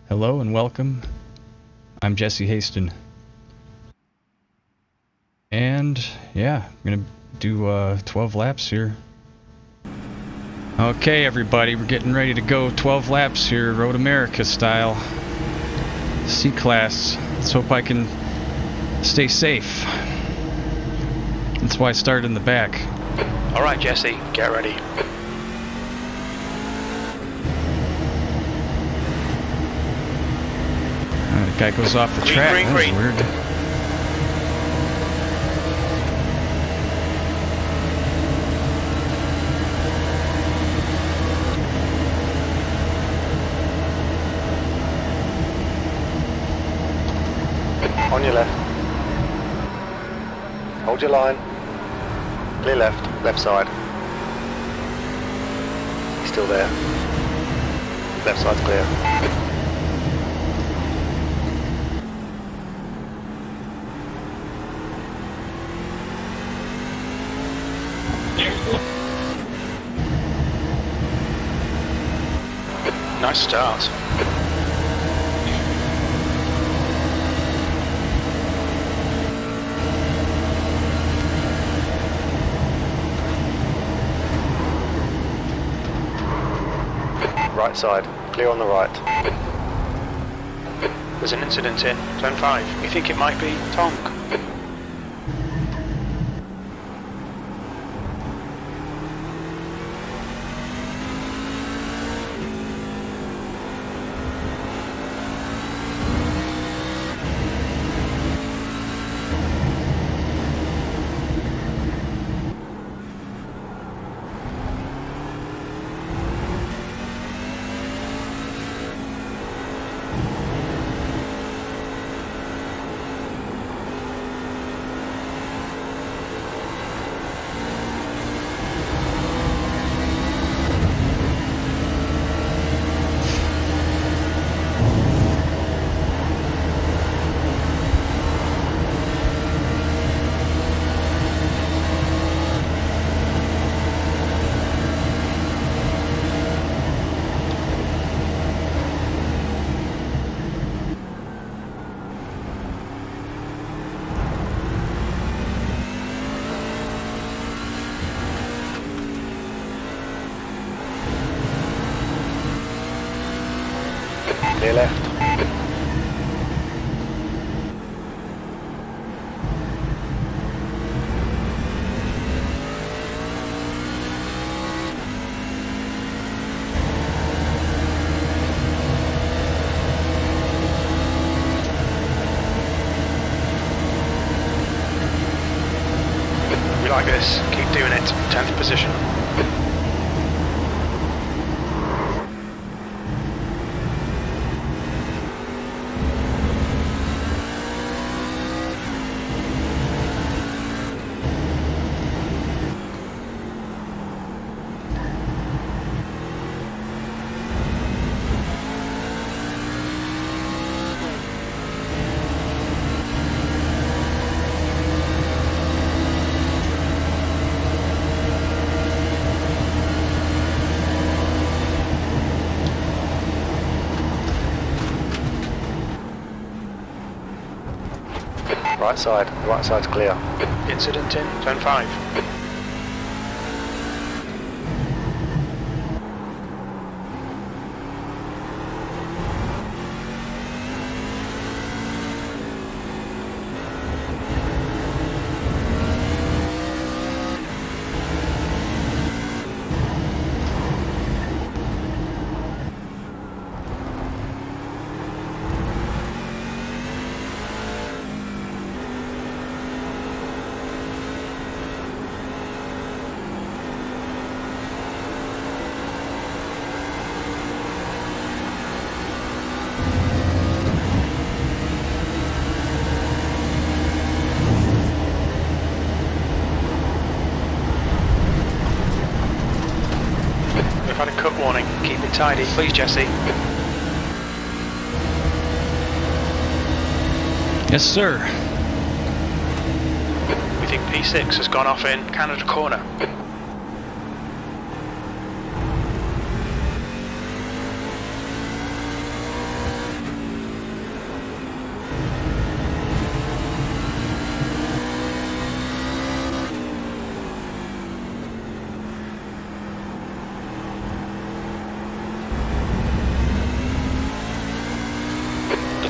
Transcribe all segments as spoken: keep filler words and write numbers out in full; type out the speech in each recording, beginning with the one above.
Hello and welcome. I'm Jesse Haston. And yeah, I'm gonna do uh, twelve laps here. Okay everybody, we're getting ready to go twelve laps here, Road America style. C-Class. Let's hope I can stay safe. That's why I started in the back. Alright Jesse, get ready. Uh, the guy goes off the Green, track. green, That was green. weird. On your left. Hold your line. Clear left. Left side. He's still there. Left side's clear. Nice start. Right side. Clear on the right. There's an incident in Zone five. We think it might be Tonk. Clear left. We like this. Keep doing it. tenth position. Right side. Right side's clear. Incident in Zone five. We've had a cut warning. Keep it tidy, please, Jesse. Yes, sir. We think P six has gone off in Canada Corner.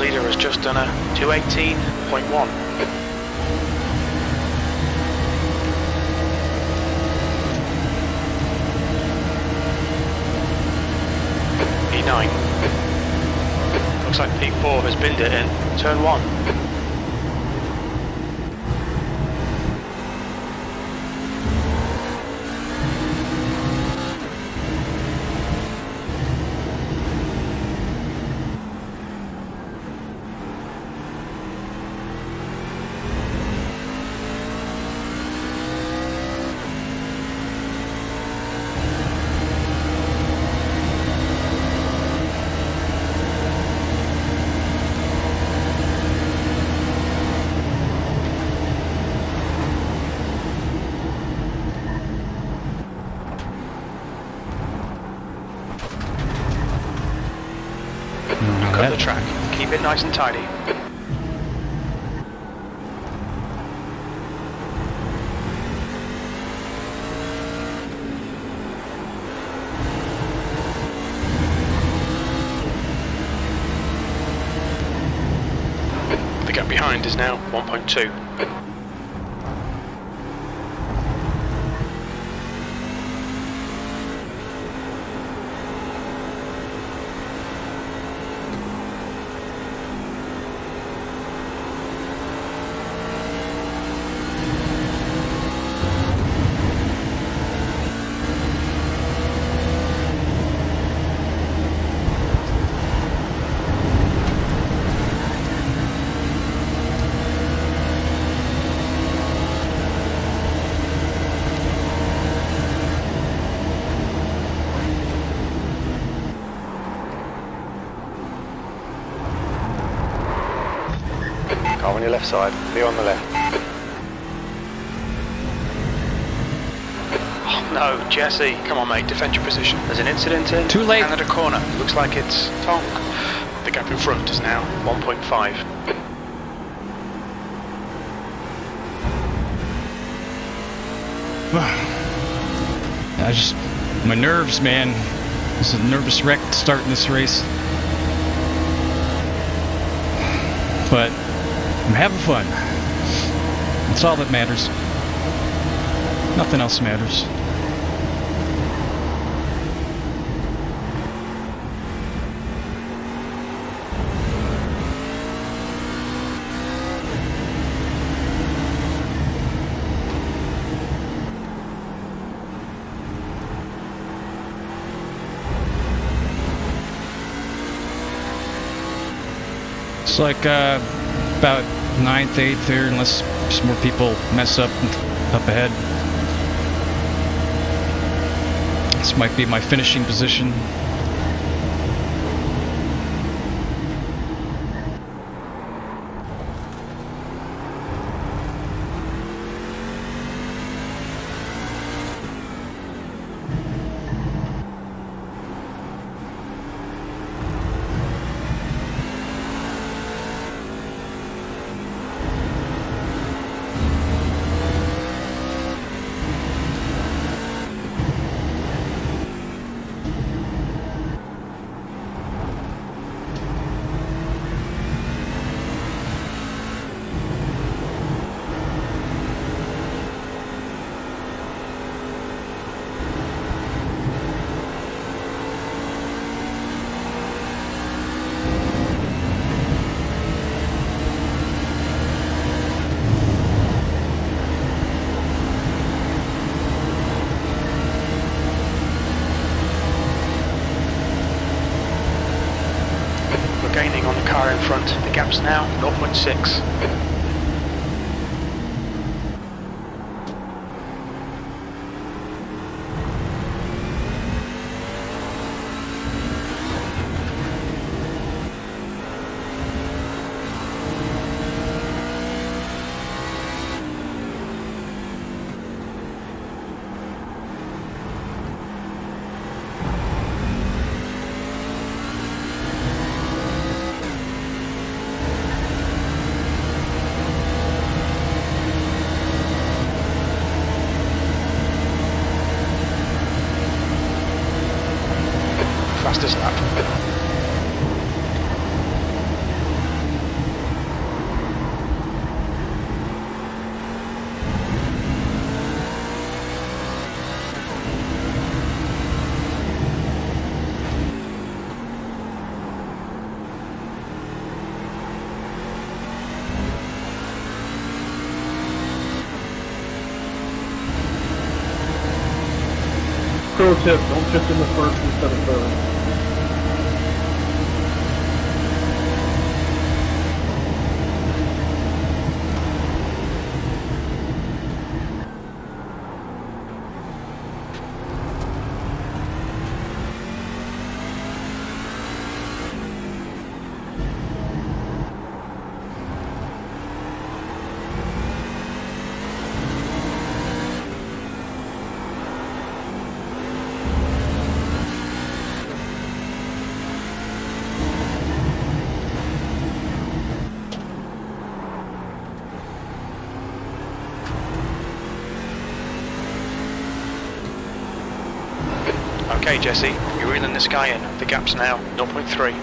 Leader has just done a two eighteen point one. P nine. Looks like P four has binned it in turn one. Cut the track. Keep it nice and tidy. The gap behind is now one point two. Car on your left side, be on the left. Oh no, Jesse, come on mate, defend your position. There's an incident in Too late. Canada corner. Looks like it's Tong. The gap in front is now one point five. I just, my nerves, man. This is a nervous wreck starting this race. But I'm having fun. That's all that matters. Nothing else matters. It's like uh, about ninth, eighth there, unless some more people mess up up ahead. This might be my finishing position. Gaining on the car in front. The gap's now zero point six. tip. Don't tip in the first instead of third. Okay, Jesse, you're reeling this guy in. The gap's now zero point three.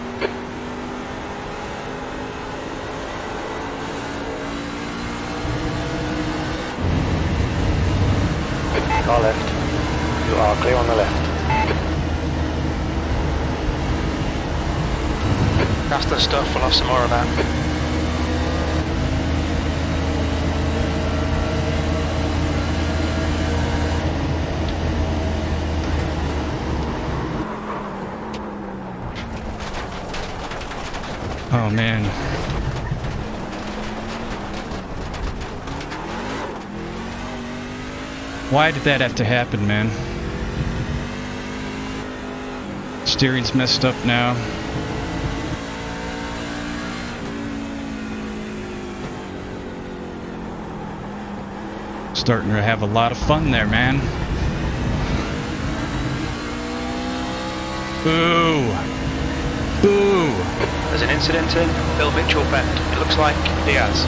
Car left. You are clear on the left. That's the stuff, we'll have some more of that. Oh man. Why did that have to happen, man? Steering's messed up now. Starting to have a lot of fun there, man. Boo! Boo! There's an incident in Bill Mitchell Bend. It looks like he has.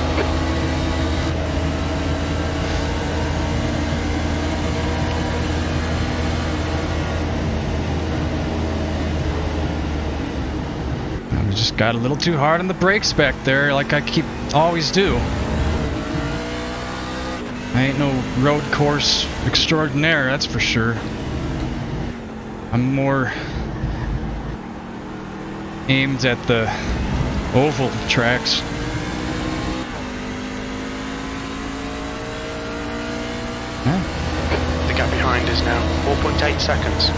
I just got a little too hard on the brakes back there, like I keep always do. I ain't no road course extraordinaire, that's for sure. I'm more aimed at the oval tracks. Huh? The gap behind is now four point eight seconds.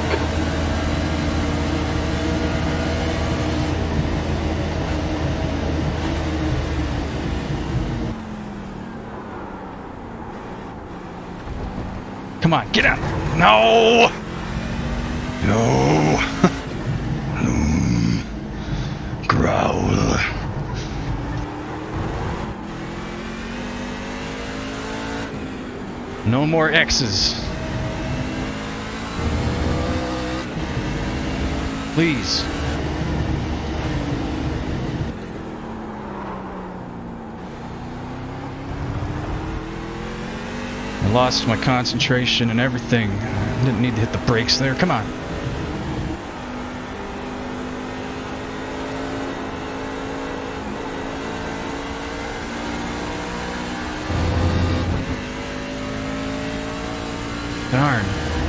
Come on, get out! No! No! Growl. No more X's. Please. I lost my concentration and everything. I didn't need to hit the brakes there. Come on. Darn.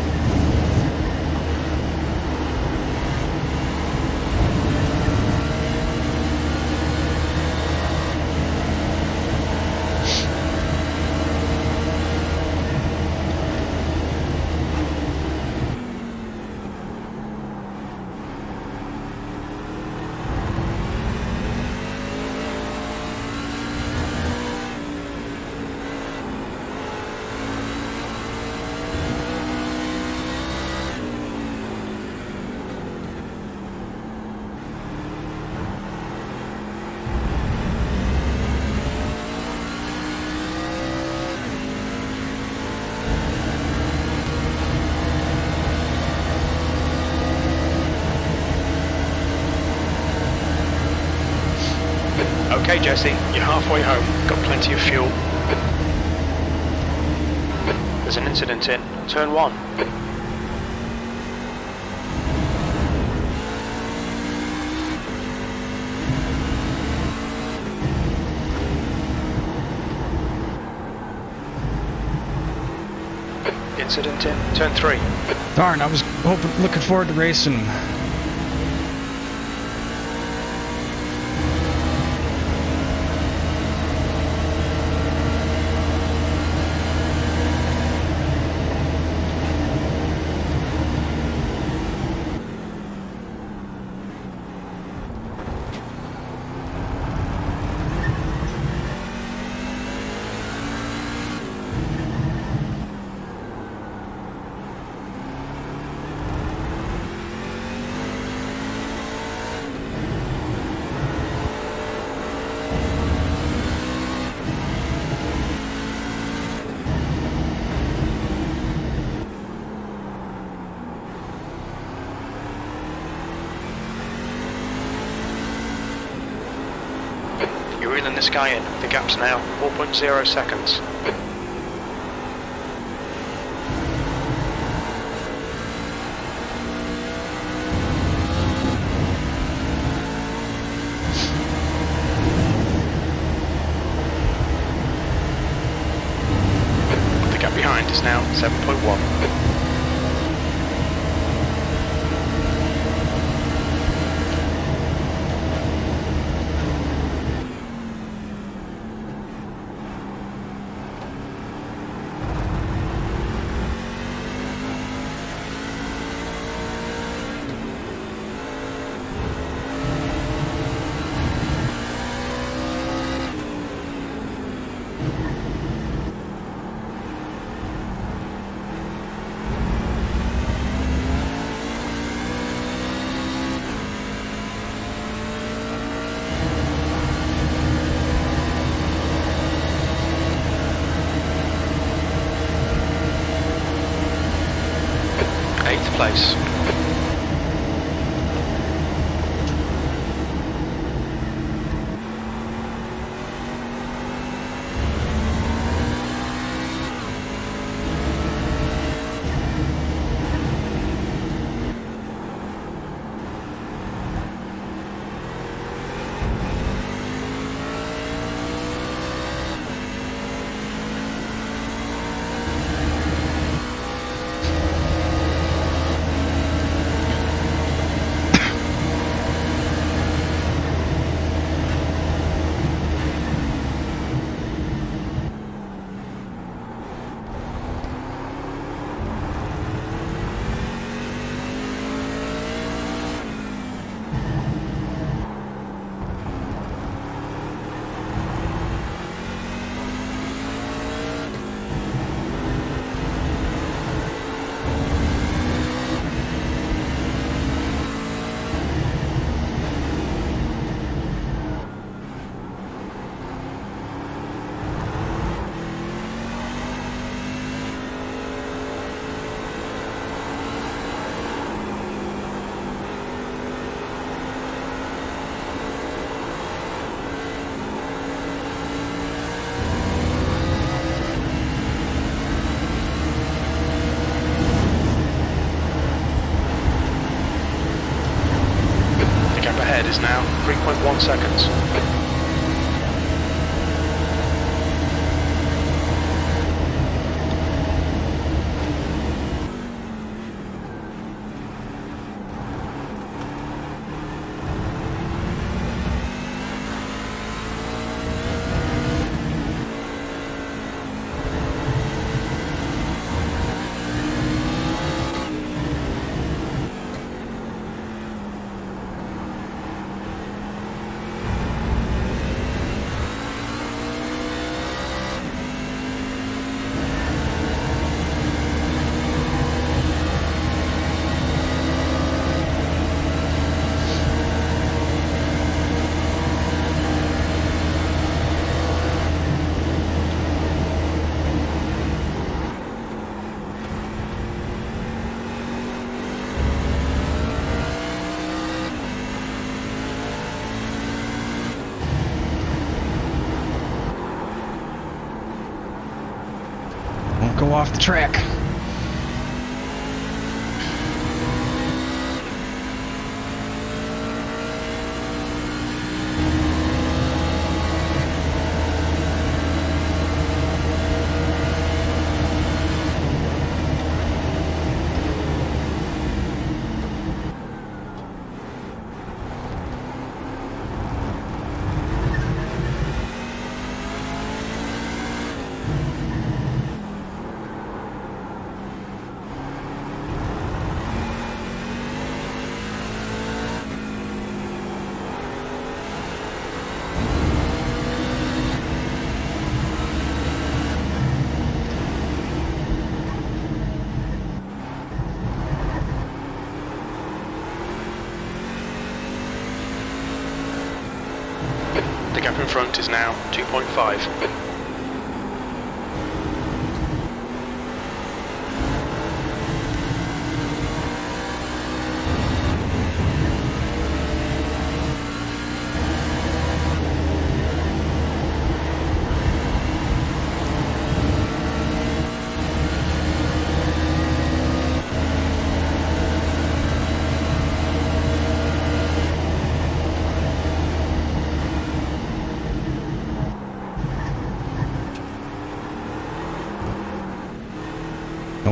Okay, Jesse, you're halfway home. Got plenty of fuel. There's an incident in turn one. Incident in turn three. Darn, I was hoping, looking forward to racing. We're reeling this guy in. The gap's now four point zero seconds. The gap behind is now seven point one. Eighth place. Is now three point one seconds. Go off the track. The gap in front is now two point five.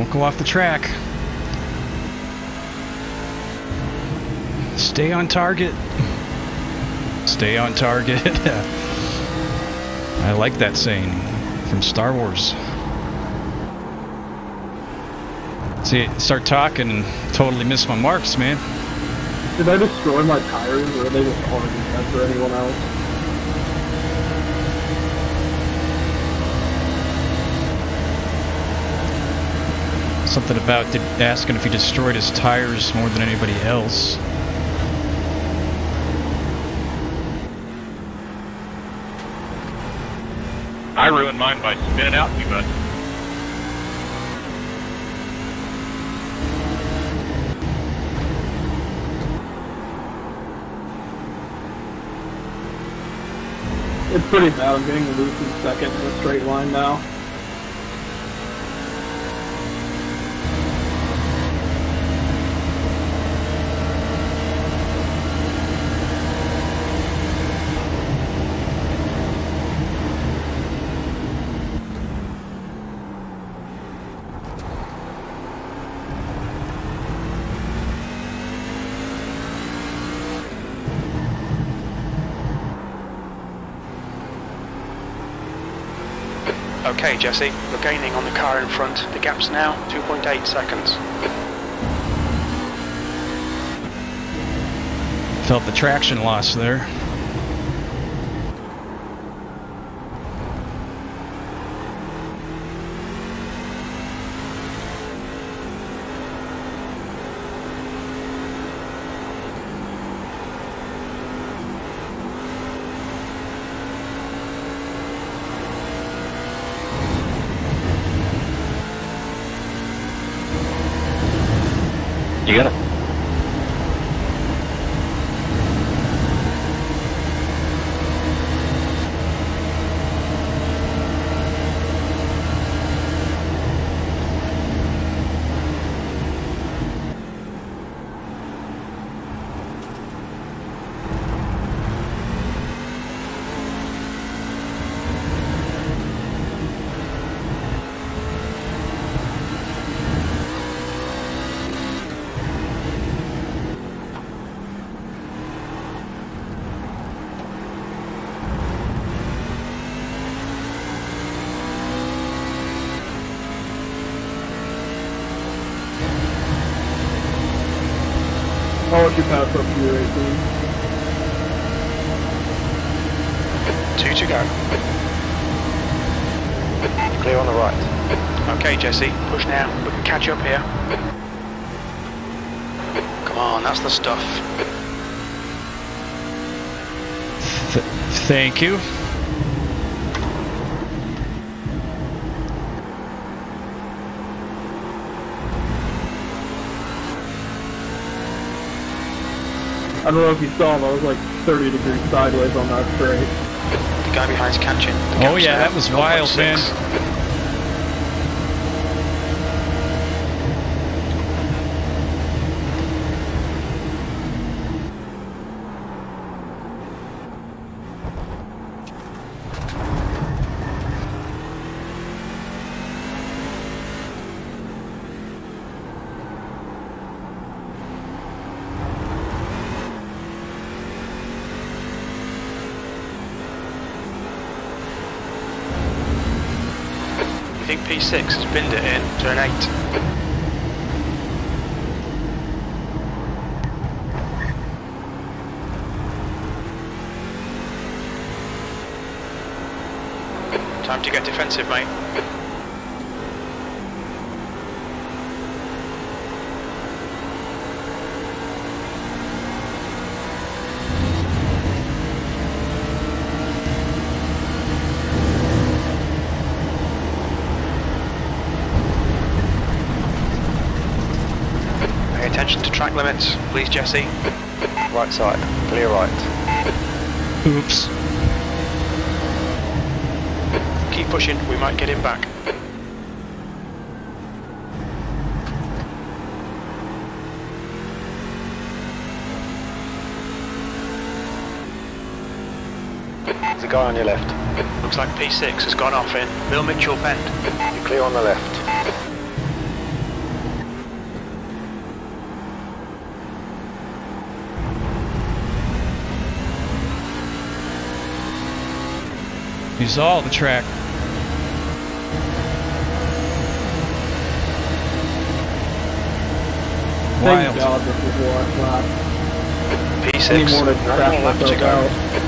Don't go off the track. Stay on target. Stay on target. I like that saying from Star Wars. See, start talking and totally miss my marks, man. Did I destroy my tires, or are they just already meant for anyone else? Something about did, asking if he destroyed his tires more than anybody else. I ruined mine by spinning out too much. It's pretty bad. I'm getting loose in second in a straight line now. Okay, Jesse, we're gaining on the car in front. The gap's now two point eight seconds. Felt the traction loss there. You got it. I'll let you pass up to your eighteen. Two to go. Clear on the right. Okay, Jesse, push now. We can catch up here. Come on, that's the stuff. Th thank you. I don't know if you saw him, I was like thirty degrees sideways on that straight. The guy behind's catching. The Oh gap's yeah, now that was zero point wild, six. man. I think P six has binned it in, turn eight. Time to get defensive, mate. Pay attention to track limits, please, Jesse. Right side. Clear right. Oops. Keep pushing, we might get him back. There's a guy on your left. Looks like P six has gone off in Bill Mitchell Bend. You're clear on the left. Use all the track. Thank Wild. God this is the last lap. P Any six, more to one crash more lap to myself go. out.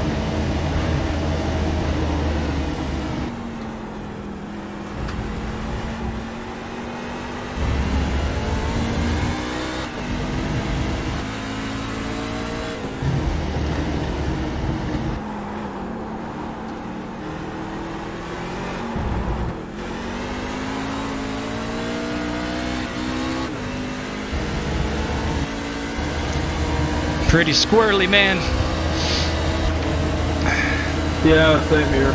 Pretty squirrely, man. Yeah, same here.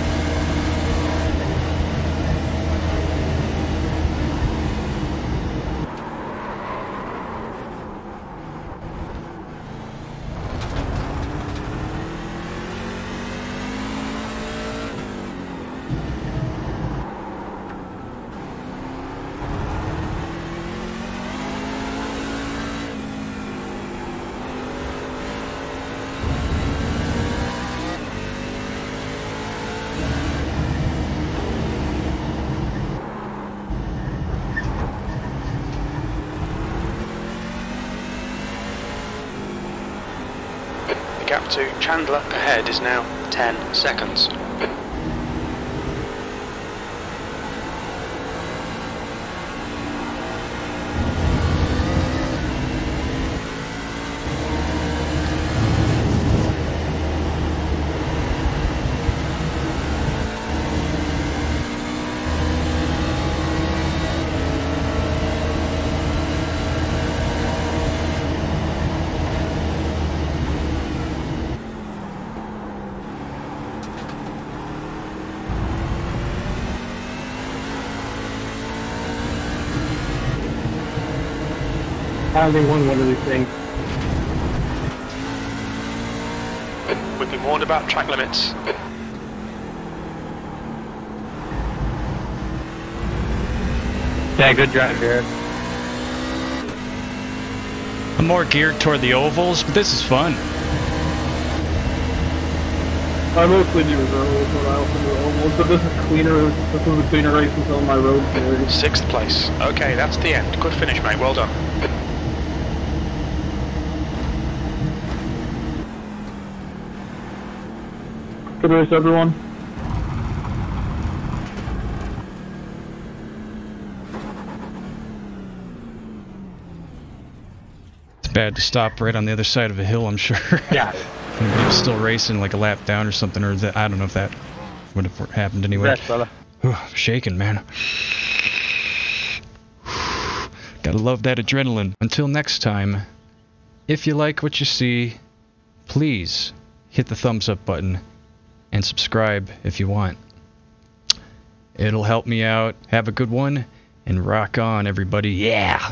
The gap to Chandler ahead is now ten seconds. I only won one of these things. We've been warned about track limits. Yeah, good drive, Jared. I'm more geared toward the ovals, but this is fun. I mostly do ovals, but I also do ovals. But this is cleaner. This is a cleaner race than on my road series. Sixth place. Okay, that's the end. Good finish, mate. Well done. Good race, everyone. It's bad to stop right on the other side of a hill, I'm sure. Yeah. He was still racing like a lap down or something, or that, I don't know if that would have happened anyway. Congrats, brother. Whew, I'm shaking, man. Gotta love that adrenaline. Until next time, if you like what you see, please hit the thumbs up button and subscribe if you want. It'll help me out. Have a good one, and rock on, everybody. Yeah!